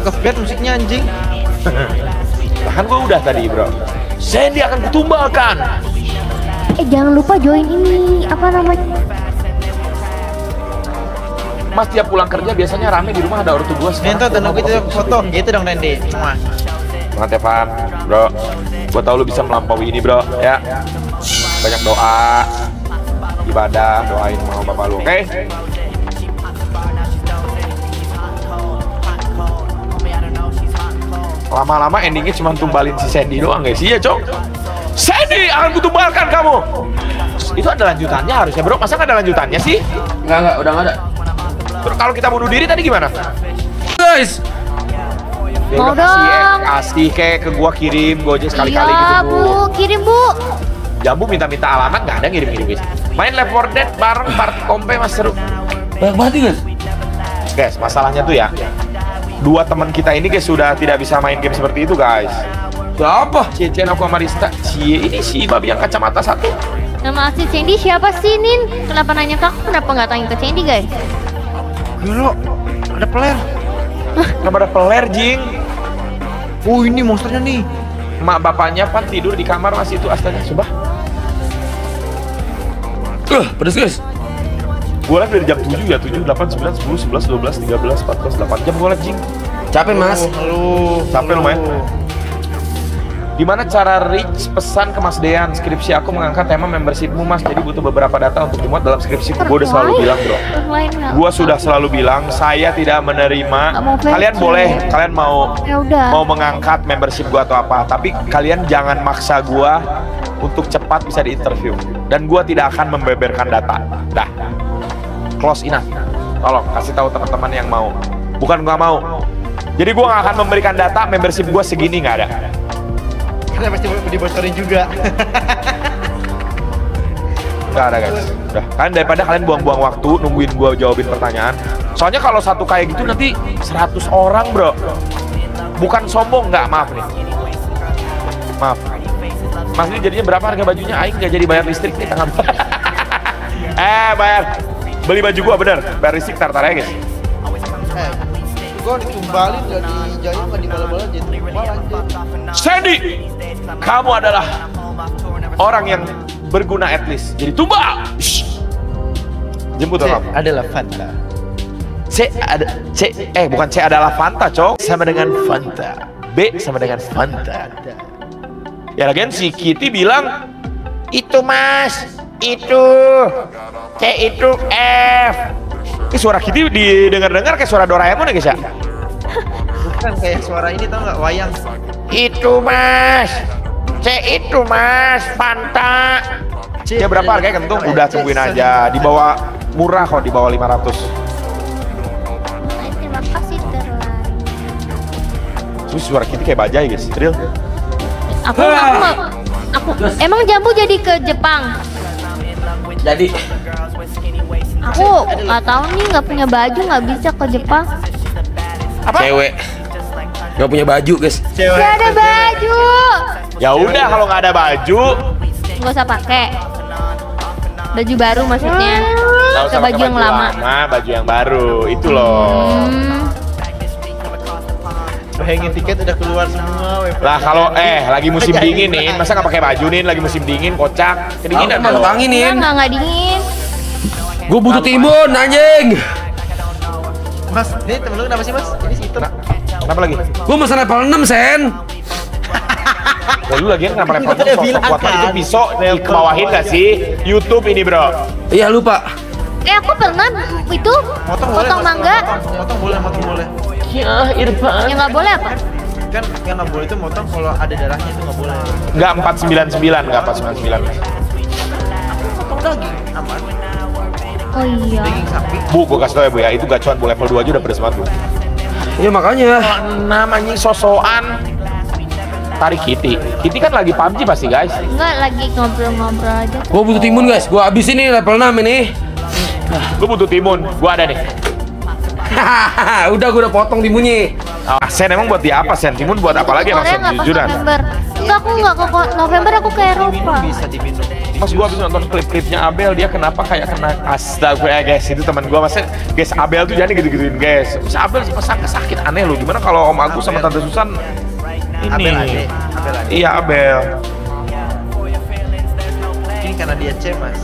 of Bad musiknya anjing. Bahkan gua udah tadi bro. Sandy akan kutumbalkan. Jangan lupa join ini apa namanya? Mas tiap pulang kerja biasanya rame di rumah, ada ortu gua. Minta dan kita foto gitu dong Randy. Semua. Semangat ya Van, bro. Gua tahu lu bisa melampaui ini bro, ya. Banyak doa, ibadah, doain mau bapak lu, oke? Lama-lama endingnya cuma tumbalin si Sandy doang guys, iya cok. Sandy akan kutumbalkan kamu. Itu ada lanjutannya harusnya bro, masa nggak ada lanjutannya sih? Enggak, udah nggak ada. Terus kalau kita bunuh diri tadi gimana? Guys, Ya Mau udah kasih, dong. kasih kayak ke gua kirim, gua aja sekali-kali Iya gitu bu, kirim bu. Jambu minta-minta alamat nggak ada ngirim-ngirim guys. Main Left 4 Dead bareng party kompe mas seru. banyak banget nih, guys. Guys, masalahnya tuh ya, dua teman kita ini guys sudah tidak bisa main game seperti itu guys. Siapa? Cie aku sama Rista. Cie ini si babi yang kacamata satu. Nama asli Sandy siapa sih Nin? Kenapa nanya ke aku? Kenapa nggak tanya ke Sandy guys? Gila, ada peler. Kenapa ada peler jing? Oh ini monsternya nih. Mak bapaknya pan tidur di kamar masih itu astaga, coba. Pedes guys. Gue live dari jam 7 ya, 7, 8, 9, 10, 11, 12, 13, 14, 8 jam gue live jing. Capek mas. Halo. Capek lumayan. Gimana cara reach pesan ke Mas Dean? Skripsi aku mengangkat tema membershipmu mas, jadi butuh beberapa data untuk dimuat dalam skripsiku. Gue udah selalu bilang bro. Gue sudah selalu bilang saya tidak menerima. Kalian boleh, kalian mau Ya udah. mau mengangkat membership gue atau apa, tapi kalian jangan maksa gue untuk cepat bisa diinterview. Dan gue tidak akan membeberkan data. Dah, close enough. Tolong kasih tahu teman-teman yang mau. Bukan nggak mau. Jadi gue nggak akan memberikan data membership gue segini, nggak ada. Karena pasti dibocorin juga. Nggak ada guys. Udah, kalian daripada kalian buang-buang waktu nungguin gue jawabin pertanyaan. Soalnya kalau satu kayak gitu nanti 100 orang bro. Bukan sombong, nggak, maaf nih. Maaf. Mas ini jadinya berapa harga bajunya? Aing nggak jadi bayar listrik nih tangan. Bayar. Beli baju gua bener. Bayar listrik tar ya guys. Gue ditumbalin gak dijahit gak dibala-bala jadi tumbal aja. Sandy, kamu adalah orang yang berguna at least. Jadi tumbal. Jemput orang. Adalah Fanta. Bukan C adalah Fanta, cok. Sama dengan Fanta. B sama dengan Fanta. Ya lagian si Kitty bilang itu mas, itu C itu F. Ini suara Kitty didengar-dengar kayak suara Doraemon ya guys ya? Bukan kayak suara ini tau nggak, wayang. Itu mas, C itu mas, Fanta. Ya berapa harganya kentung? Udah tungguin aja. Di bawah murah kok, di bawah 500. Terima kasih terlalu. Terus suara Kitty kayak bajai guys, real. Aku emang Jambu jadi ke Jepang. Jadi Aku nggak tahu nih, nggak punya baju, nggak bisa ke Jepang. Apa? cewek nggak punya baju guys. Gak ada baju. Ya udah kalau nggak ada baju, Nggak usah pakai. Baju baru maksudnya. nggak usah Ke pakai baju yang lama. baju yang baru itu loh. Bayangin tiket udah keluar semua. Lah kalau lagi musim dingin nih, masa nggak pakai baju nih? Lagi musim dingin, kocak, kedinginan Mana dong. anginin? Nggak dingin. Gue butuh timun anjing. Mas, ini temen lu kenapa sih mas? Ini si itu. Kenapa lagi? Gue mesen level 6 sen. Ya lu lagian kenapa level Udah sosok bilang kuat kan. itu pisau dikebawahin nggak sih? YouTube ini bro. Iya lupa. Aku pernah itu Motong boleh. potong Mas. mangga. Motong boleh. Ya Irfan. Yang nggak boleh apa? Kan yang nggak boleh itu motong kalau ada darahnya itu nggak boleh. Nggak 499, nggak 499. Motong daging aman. Oh iya. Daging sapi. Bu, gue kasih tau ya bu ya, itu gacuan bu level 2 aja udah pedes banget bu. Iya makanya. Namanya sosokan. Tarik Kitty. Kitty kan lagi PUBG pasti guys. Enggak, lagi ngobrol-ngobrol aja. Gue butuh timun guys. Gue habisin ini level 6 ini. Lu butuh timun, gua ada nih. Udah gue udah potong timunnya. Sen emang buat dia apa Sen? Timun buat apa lagi emang Korea Sen? nggak pas Jujuran. November. Enggak, aku nggak ke November, aku ke Eropa. Bisa diminum. Mas gua habis nonton klip-klipnya Abel, dia kenapa kayak kena astaga guys, itu teman gua masa guys Abel tuh jangan gitu-gituin guys. Mas Abel sakit aneh loh. Gimana kalau Om Agus sama Tante Susan ini? Abel ade. Iya Abel. Ini karena dia C mas.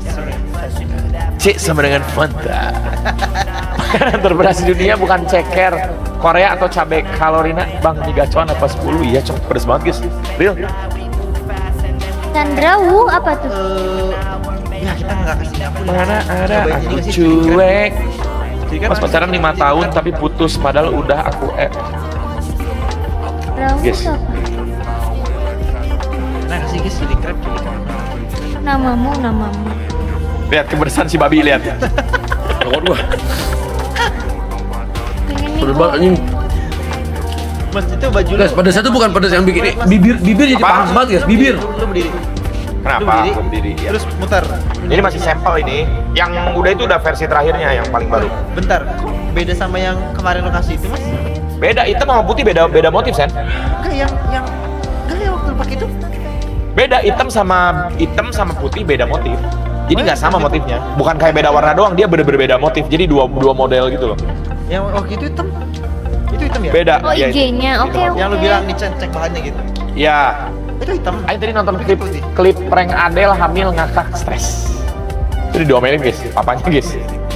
C sama dengan Fanta. Makanan terberas di dunia bukan ceker, Korea atau cabai kalorina. Bang, ini gacuan apa 10? Iya cok, pedes banget guys. Real. Sandrawu apa tuh? Ya kita nggak kasih aku. Mana ada Cobain aku ini kasih cuek. Jadi kan Mas pacaran 5 tahun tapi putus padahal udah aku Rawu Yes. apa? Nah kasih guys chili crab. Namamu. Lihat kebersihan si babi, lihat. Takut gua. Pengen nih Pedes gua. banget anjing. Mas itu baju lu. Guys, pedes itu bukan pedes yang bikin bibir jadi Apa? panas banget guys, bibir. Lu berdiri. Kenapa? Lu Aku berdiri. Ya. Terus muter. Ini masih sampel ini. Yang udah itu udah versi terakhirnya yang paling baru. Bentar, kok beda sama yang kemarin lo kasih itu mas? Beda hitam sama putih, beda motif Sen. Enggak yang enggak yang waktu lu pakai itu. Beda hitam sama putih beda motif. Jadi nggak sama motifnya. Bukan kayak beda warna doang, dia bener-bener beda motif. Jadi dua model gitu loh. Yang waktu itu hitam. Itu hitam ya? Beda. Oh ya, IG-nya, itu. oke. Yang lu bilang nih cek bahannya gitu. Ya. Itu hitam. Ayo tadi nonton klip prank Adele hamil ngakak stres. Itu diomelin guys, papanya guys.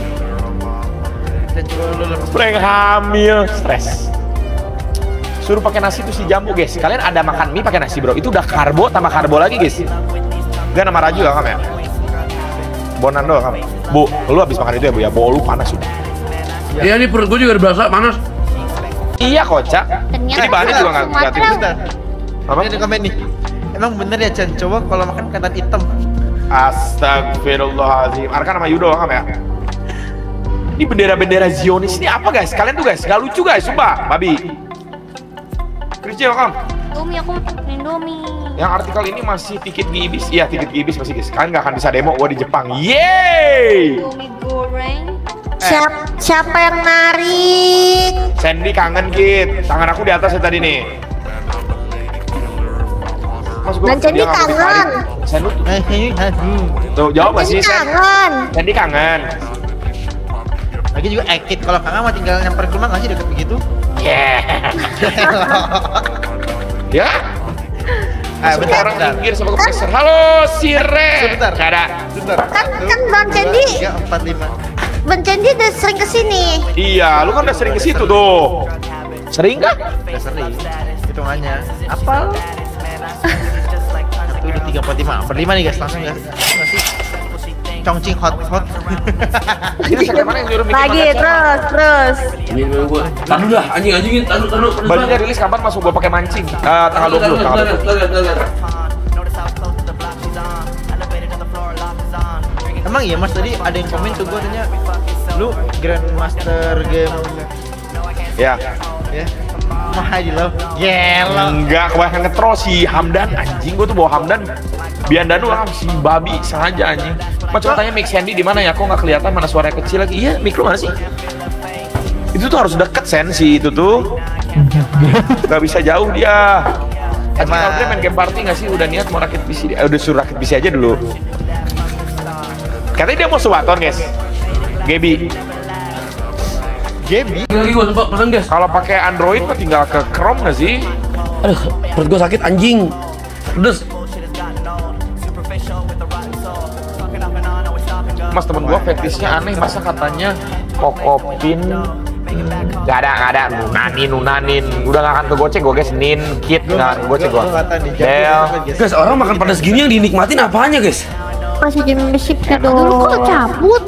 Dan coba lu lepas. Prank hamil stres. Suruh pakai nasi tuh si jambu guys. Kalian ada makan mie pakai nasi bro? Itu udah karbo tambah karbo lagi guys. Gak nama Raju lah kamu ya? Bonando kamu. Bu, lu habis makan itu ya bu ya? Bau lu panas sudah. Iya nih perut gua juga udah berasa panas. Iya kocak. Ternyata Ini bahannya juga nggak Sumatera. gratis. Bentar. Apa? Ini ada komen nih. Emang bener ya Chan? Coba kalau makan ketan hitam. Astagfirullahaladzim. Arkan sama Yudo kamu ya? Ini bendera-bendera Zionis ini apa guys? Kalian tuh guys, gak lucu guys, sumpah, babi. Kriscio kamu. Indomie aku Indomie. Yang artikel ini masih tiket gibis, iya tiket gibis masih guys. Kalian nggak akan bisa demo gua di Jepang. Yeay! Indomie goreng. Siapa yang narik? Sandy kangen Kit. Tangan aku di atas ya tadi nih. Mas, Dan Sandy dia nggak mau kangen. ditarik. Sandy tuh jawab nggak sih Sen? Kangen. Sandy kangen. Lagi juga ekit. Kalau kangen mah tinggal nyamper ke rumah nggak sih deket begitu? Yeah. Ya? Bentar, Orang bentar. minggir sama kompresor. Halo, Sire. Sebentar. Nggak ada. Bentar. Kan Bang Cendi, 3, 4, 5. Bang Cendi udah sering kesini. Iya, lu kan udah sering ke situ tuh. Sering kan? Udah sering. Hitungannya. Apa? 1, 2, 3, 4, 5. 4, 5 nih guys, langsung ya. Nggak sih? Chongqing hot. Ini sampai mana yang nyuruh bikin Lagi makanan? terus. Ini dulu gua. Taruh dah anjing taruh. Bajunya rilis kapan masuk gua pakai mancing? Tanggal 20. Tanggal 20. Emang iya mas, tadi ada yang komen tuh gua tanya, lu Grandmaster game Ya. ya? Mahal di lo. Gelo. Enggak, kebanyakan ngetrol si Hamdan anjing. Gua tuh bawa Hamdan Biandanu orang si babi sengaja anjing. Mas coba tanya mic Sandy di mana ya? Kok nggak kelihatan, mana suaranya kecil lagi? Iya, mic lu mana sih? Itu tuh harus deket Sen si itu tuh. Gak bisa jauh dia. Emang kalau dia main game party nggak sih? Udah niat mau rakit PC dia. Udah suruh rakit PC aja dulu. Katanya dia mau subaton guys. Gaby. Lagi gua sempat pesan guys. Kalau pakai Android mah tinggal ke Chrome nggak sih? Aduh, perut gua sakit anjing. Pedes. Mas temen gua fetishnya aneh, masa katanya kokopin gak ada nunanin udah gak akan kegocek gua guys. Nin Kit nggak akan kegocek gua. Del Guys, orang makan pedas gini yang dinikmatin apanya guys? Masih jadi membership Dulu kok cabut?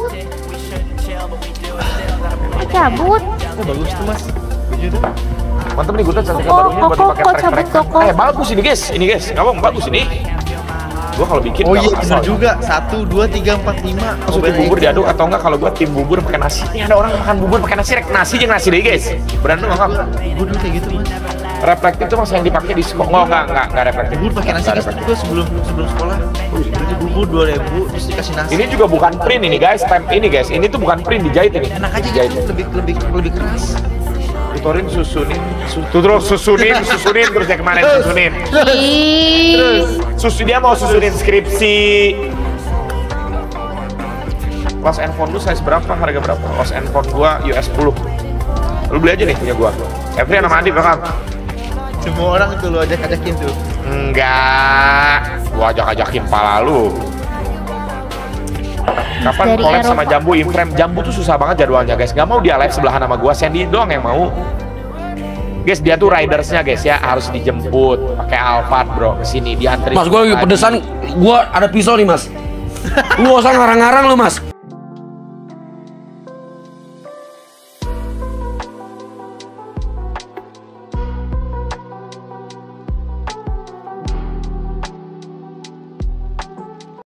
Cabut. Oh bagus tuh mas. Baju tuh. mantep nih, gue tuh cantiknya Koko, barunya buat koko, dipakai koko, track-track. cabut, koko. Bagus ini guys, ngomong bagus ini. Gua kalau bikin Oh nggak iya bener asal. juga. 1, 2, 3, 4, 5. Maksud tim bubur diaduk atau enggak kalau gua tim bubur pakai nasi. Ini ada orang makan bubur pakai nasi, rek nasi aja nasi deh guys. Berantem nggak? Gue dulu kayak gitu mas. Reflektif tuh mas yang dipakai di sekolah. Oh enggak reflektif. Bubur pakai nasi Nggak guys. reflektif. Gue sebelum sekolah. Beli bubur 2.000 terus dikasih nasi. Ini juga bukan print ini guys, stamp ini guys. Ini tuh bukan print, dijahit ini. Enak aja Dijahit. gitu, lebih keras. tutorin, susunin, susunin terus yang kemarin susunin. Ih, Dia mau susunin skripsi. Los handphone lu size berapa? Harga berapa? Los handphone gua US 10. Lu beli aja nih punya gua. Every sama Adi bakal. Semua orang tuh lu ajak-ajakin tuh. Enggak, gua ajak-ajakin pala lu. Kapan Dari collab Eropa. sama Jambu Imprem? Jambu tuh susah banget jadwalnya guys. Gak mau dia live sebelahan sama gua, Sandy doang yang mau. Guys, dia tuh ridersnya guys ya, harus dijemput pakai Alphard bro kesini diantri. Mas, gue lagi pedesan, gue ada pisau nih mas. Lu gak usah ngarang-ngarang lu mas.